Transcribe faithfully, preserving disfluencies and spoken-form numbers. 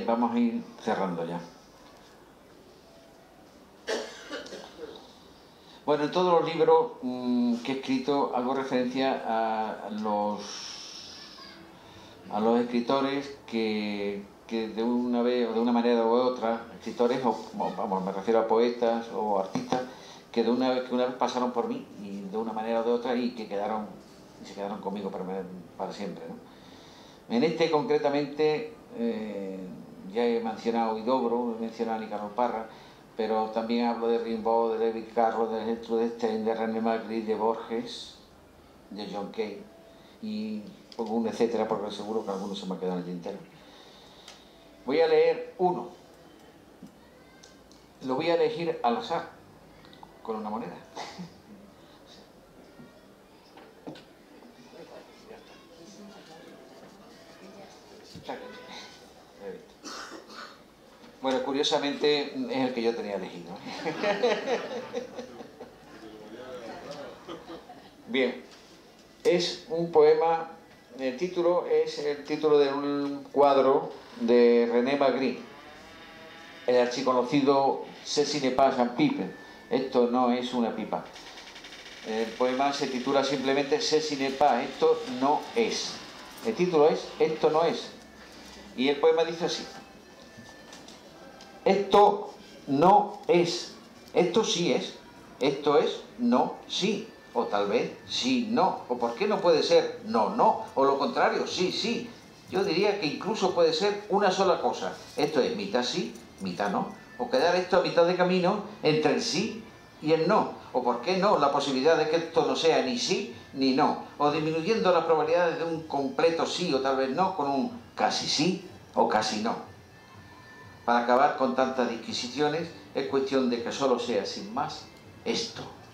vamos a ir cerrando ya. Bueno, en todos los libros mmm, que he escrito hago referencia a los, a los escritores que, que de una vez o de una manera u otra, escritores, o vamos, me refiero a poetas o artistas, que de una vez que una vez pasaron por mí y de una manera o de otra y que quedaron y se quedaron conmigo para, para siempre, ¿no? En este concretamente eh, ya he mencionado a Huidobro, he mencionado a Nicanor Parra, pero también hablo de Rimbaud, de Lewis Carroll, de Gertrude Stein, de René Magritte, de Borges, de John Kay y pongo un etcétera porque seguro que alguno se me ha quedado en el tintero. Voy a leer uno. Lo voy a elegir al azar, con una moneda. Bueno, curiosamente es el que yo tenía elegido. Bien, es un poema, el título es el título de un cuadro de René Magritte, el archiconocido Ceci n'est pas un pipe, esto no es una pipa. El poema se titula simplemente Ceci n'est pas, esto no es. El título es Esto no es. Y el poema dice así: esto no es, esto sí es, esto es no sí, o tal vez sí no, o por qué no puede ser no no, o lo contrario sí sí. Yo diría que incluso puede ser una sola cosa, esto es mitad sí, mitad no, o quedar esto a mitad de camino entre el sí y el no, o por qué no la posibilidad de que esto no sea ni sí ni no, o disminuyendo las probabilidades de un completo sí o tal vez no con un casi sí o casi no. Para acabar con tantas disquisiciones, es cuestión de que solo sea, sin más, esto.